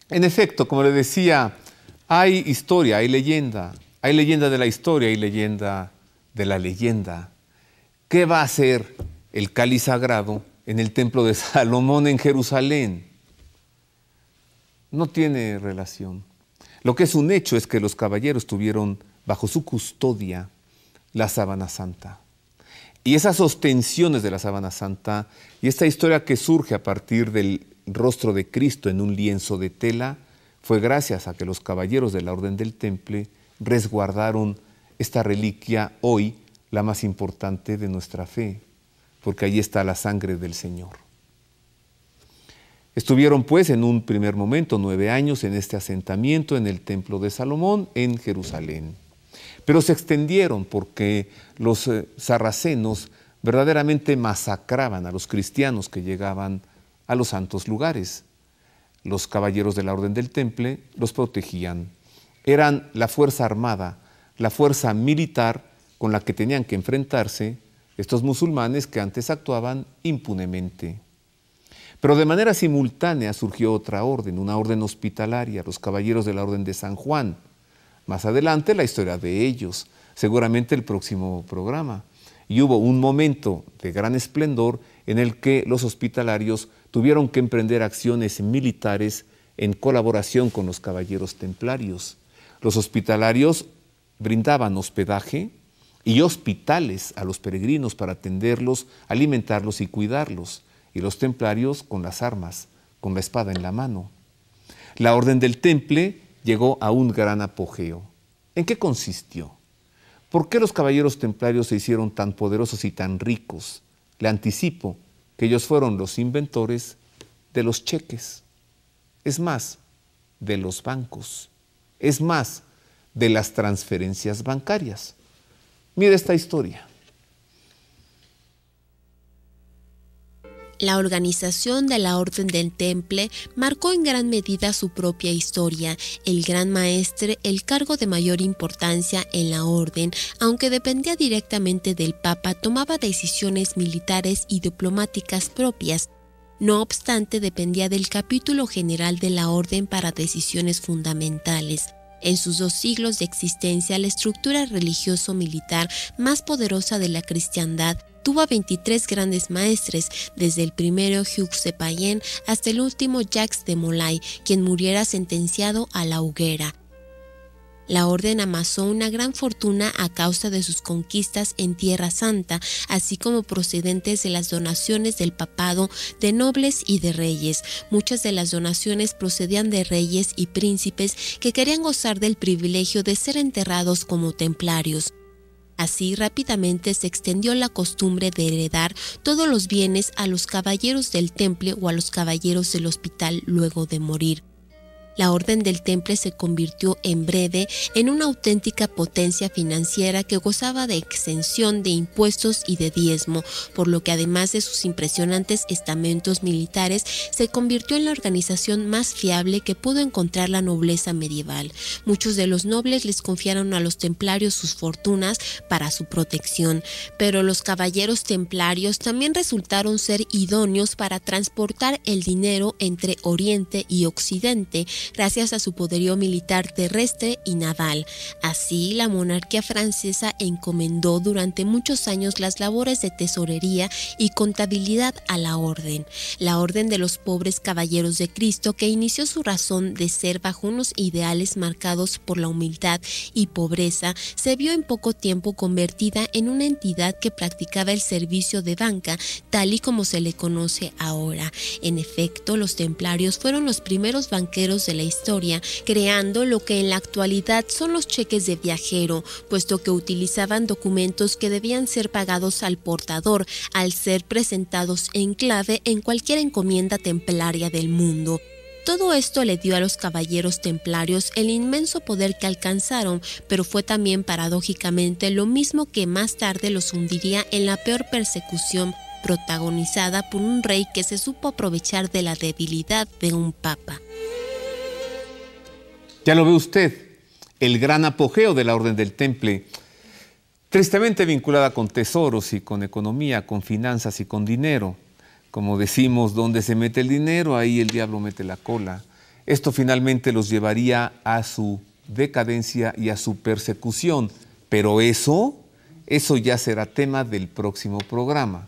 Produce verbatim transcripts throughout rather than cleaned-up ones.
En efecto, como le decía, hay historia, hay leyenda, hay leyenda de la historia, hay leyenda de la leyenda. ¿Qué va a hacer el cáliz sagrado en el templo de Salomón en Jerusalén? No tiene relación. Lo que es un hecho es que los caballeros tuvieron bajo su custodia la sábana santa. Y esas ostensiones de la sábana santa y esta historia que surge a partir del rostro de Cristo en un lienzo de tela fue gracias a que los caballeros de la Orden del Temple resguardaron esta reliquia, hoy la más importante de nuestra fe, porque allí está la sangre del Señor. Estuvieron pues en un primer momento nueve años en este asentamiento en el templo de Salomón en Jerusalén. Pero se extendieron porque los eh, sarracenos verdaderamente masacraban a los cristianos que llegaban a los santos lugares. Los caballeros de la Orden del Temple los protegían. Eran la fuerza armada, la fuerza militar con la que tenían que enfrentarse estos musulmanes que antes actuaban impunemente. Pero de manera simultánea surgió otra orden, una orden hospitalaria, los caballeros de la Orden de San Juan. Más adelante la historia de ellos, seguramente el próximo programa. Y hubo un momento de gran esplendor en el que los hospitalarios tuvieron que emprender acciones militares en colaboración con los caballeros templarios. Los hospitalarios brindaban hospedaje y hospitales a los peregrinos para atenderlos, alimentarlos y cuidarlos. Y los templarios con las armas, con la espada en la mano. La Orden del Temple llegó a un gran apogeo. ¿En qué consistió? ¿Por qué los caballeros templarios se hicieron tan poderosos y tan ricos? Le anticipo que ellos fueron los inventores de los cheques. Es más, de los bancos. Es más, de las transferencias bancarias. Mire esta historia. La organización de la Orden del Temple marcó en gran medida su propia historia. El Gran Maestre, el cargo de mayor importancia en la Orden, aunque dependía directamente del Papa, tomaba decisiones militares y diplomáticas propias. No obstante, dependía del capítulo general de la Orden para decisiones fundamentales. En sus dos siglos de existencia, la estructura religioso-militar más poderosa de la cristiandad tuvo a veintitrés grandes maestres, desde el primero Hughes de Payens hasta el último Jacques de Molay, quien muriera sentenciado a la hoguera. La orden amasó una gran fortuna a causa de sus conquistas en Tierra Santa, así como procedentes de las donaciones del papado de nobles y de reyes. Muchas de las donaciones procedían de reyes y príncipes que querían gozar del privilegio de ser enterrados como templarios. Así rápidamente se extendió la costumbre de heredar todos los bienes a los caballeros del Temple o a los caballeros del hospital luego de morir. La Orden del Temple se convirtió en breve en una auténtica potencia financiera que gozaba de exención de impuestos y de diezmo, por lo que además de sus impresionantes estamentos militares, se convirtió en la organización más fiable que pudo encontrar la nobleza medieval. Muchos de los nobles les confiaron a los templarios sus fortunas para su protección, pero los caballeros templarios también resultaron ser idóneos para transportar el dinero entre Oriente y Occidente, gracias a su poderío militar terrestre y naval. Así, la monarquía francesa encomendó durante muchos años las labores de tesorería y contabilidad a la orden. La Orden de los Pobres Caballeros de Cristo, que inició su razón de ser bajo unos ideales marcados por la humildad y pobreza, se vio en poco tiempo convertida en una entidad que practicaba el servicio de banca, tal y como se le conoce ahora. En efecto, los templarios fueron los primeros banqueros de la historia, creando lo que en la actualidad son los cheques de viajero, puesto que utilizaban documentos que debían ser pagados al portador, al ser presentados en clave en cualquier encomienda templaria del mundo. Todo esto le dio a los caballeros templarios el inmenso poder que alcanzaron, pero fue también paradójicamente lo mismo que más tarde los hundiría en la peor persecución protagonizada por un rey que se supo aprovechar de la debilidad de un papa. Ya lo ve usted, el gran apogeo de la Orden del Temple, tristemente vinculada con tesoros y con economía, con finanzas y con dinero. Como decimos, donde se mete el dinero, ahí el diablo mete la cola. Esto finalmente los llevaría a su decadencia y a su persecución, pero eso, eso ya será tema del próximo programa.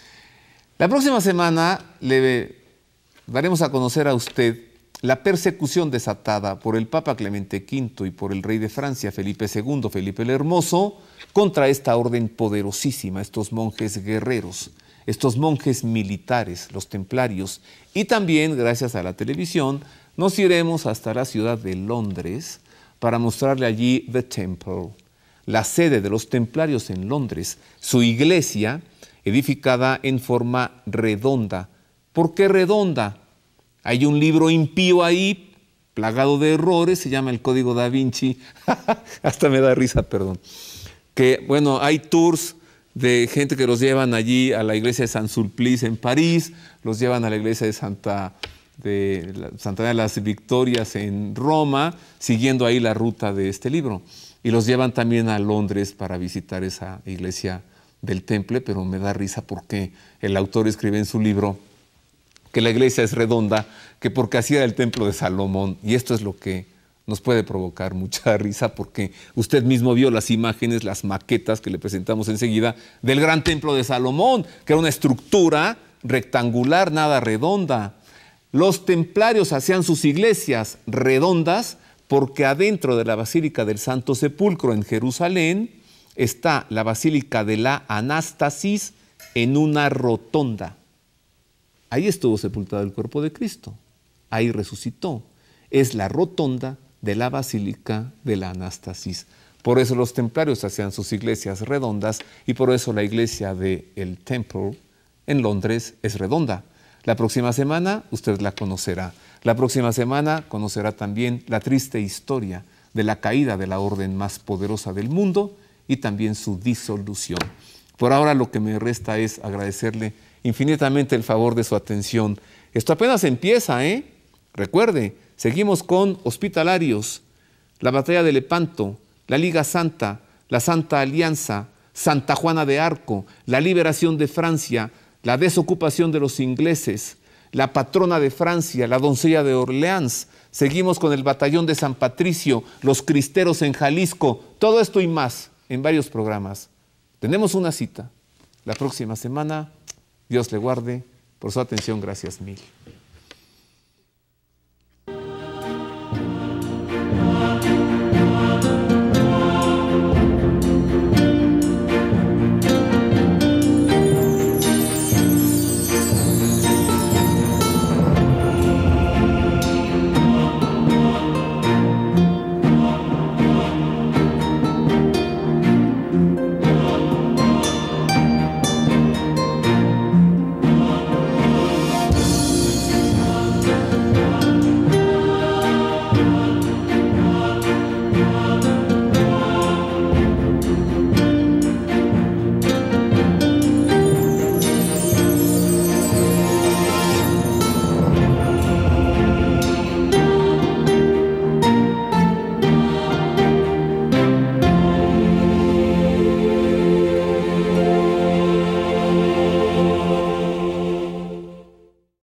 La próxima semana le daremos a conocer a usted la persecución desatada por el Papa Clemente quinto y por el rey de Francia, Felipe segundo, Felipe el Hermoso, contra esta orden poderosísima, estos monjes guerreros, estos monjes militares, los templarios. Y también, gracias a la televisión, nos iremos hasta la ciudad de Londres para mostrarle allí The Temple, la sede de los templarios en Londres, su iglesia edificada en forma redonda. ¿Por qué redonda? Hay un libro impío ahí, plagado de errores, se llama el Código Da Vinci, hasta me da risa, perdón. Que, bueno, hay tours de gente que los llevan allí a la iglesia de San Sulpice en París, los llevan a la iglesia de Santa, de la, Santa Ana de las Victorias en Roma, siguiendo ahí la ruta de este libro. Y los llevan también a Londres para visitar esa iglesia del Temple, pero me da risa porque el autor escribe en su libro que la iglesia es redonda, que porque así era el templo de Salomón. Y esto es lo que nos puede provocar mucha risa, porque usted mismo vio las imágenes, las maquetas que le presentamos enseguida del gran templo de Salomón, que era una estructura rectangular, nada redonda. Los templarios hacían sus iglesias redondas porque adentro de la Basílica del Santo Sepulcro en Jerusalén está la Basílica de la Anástasis en una rotonda. Ahí estuvo sepultado el cuerpo de Cristo, ahí resucitó. Es la rotonda de la Basílica de la Anástasis. Por eso los templarios hacían sus iglesias redondas y por eso la iglesia del Temple en Londres es redonda. La próxima semana usted la conocerá. La próxima semana conocerá también la triste historia de la caída de la orden más poderosa del mundo y también su disolución. Por ahora lo que me resta es agradecerle infinitamente el favor de su atención. Esto apenas empieza, ¿eh? Recuerde, seguimos con Hospitalarios, la Batalla de Lepanto, la Liga Santa, la Santa Alianza, Santa Juana de Arco, la liberación de Francia, la desocupación de los ingleses, la patrona de Francia, la doncella de Orleans. Seguimos con el batallón de San Patricio, los cristeros en Jalisco, todo esto y más en varios programas. Tenemos una cita la próxima semana. Dios le guarde. Por su atención, gracias mil.